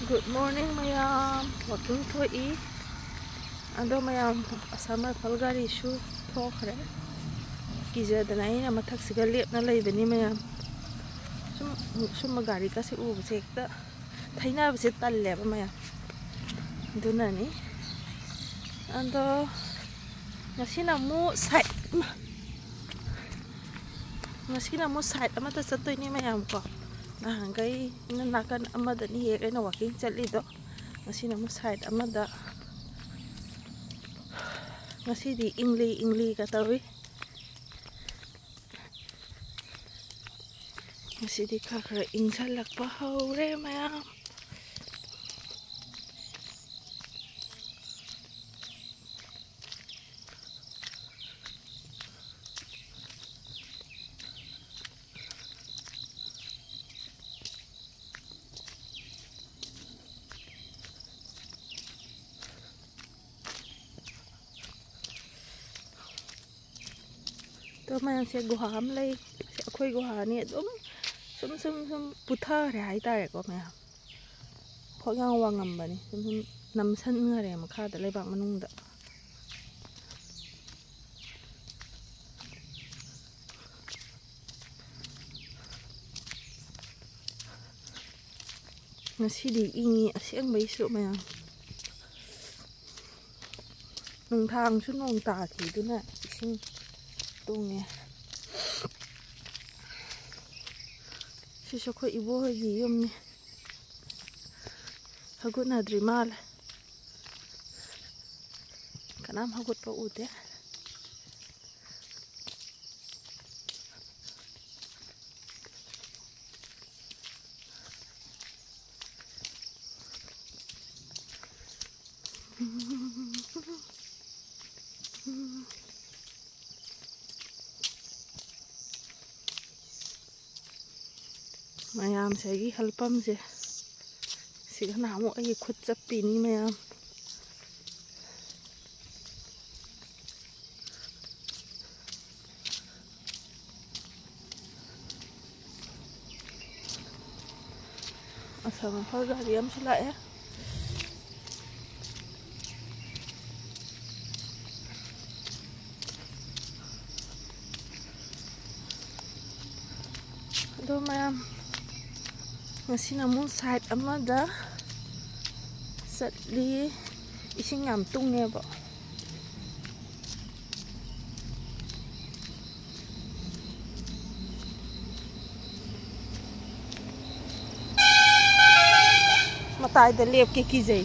Good morning mayam walking thoi ando mayam asama palgari shu thokre kizadana ina mathak siga lepna leibani mayam sum gari ka se ubse ekta thaina bse talle ba mayam dunani ando ngasina mu side amata satoi ni mayam ko nahangai nakan amada ni he kaina walking chatli do ngasina mu side amada ngasidi ingli ka tawi ngasidi khakra ingsalak pa haure mayam तो मैं से गुहाम लई से अखोई गुहा नि एकदम sum putha re hai tare ko me kho yang wangam bani sum namsan ngare makha da leibak manung da ngasidi ingi asyang bai su me nung thang chu nong ta thi du na ising tonge Shisho ko ibo gi yumni hagut na drimal kanam hagut pa ute mayam se gi halpam je sigana mo ai khut chappi ni mayam asama phal gari am chula e do mayam ngasina mu side amada satli ising ngam tungne bo matai da lep ke kijai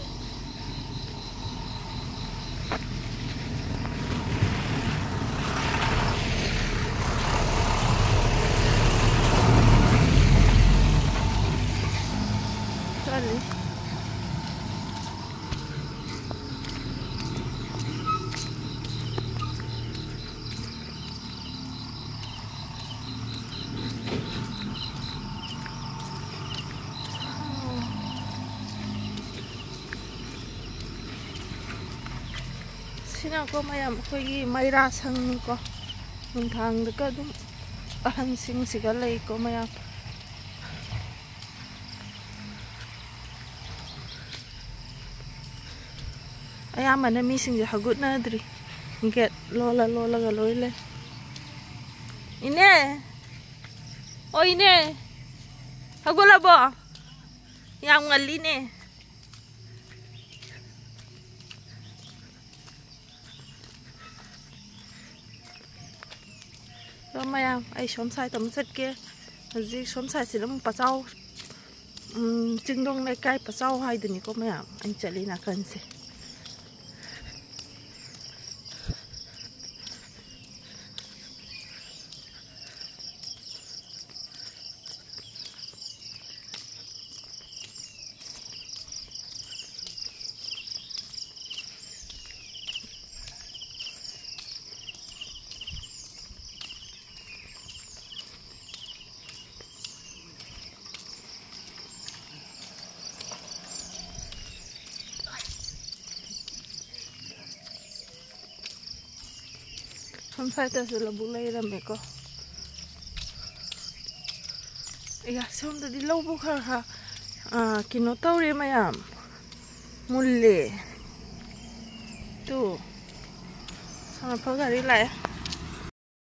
sina ko mayam khoi maira sang ko nunthang da ka dum ahan sing siga lei ko mayam ayam mana mi sing ja hagut na dri get lola ga loile ine o ine hagula bo yang ngali ne do mayam ai som sai tam set ke ji som sai silam pachau chingdong le kai pachau hai duni ko mayam an chali na kan se Không phải ta sẽ là bù lây ra mẹ cô. Iya, xong rồi đi lâu bù khá khá kino tawre mayam mulle tu sama pal gari la